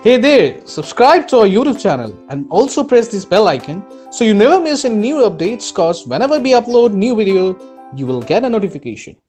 Hey there, subscribe to our YouTube channel and also press this bell icon so you never miss any new updates, cause whenever we upload new video, you will get a notification.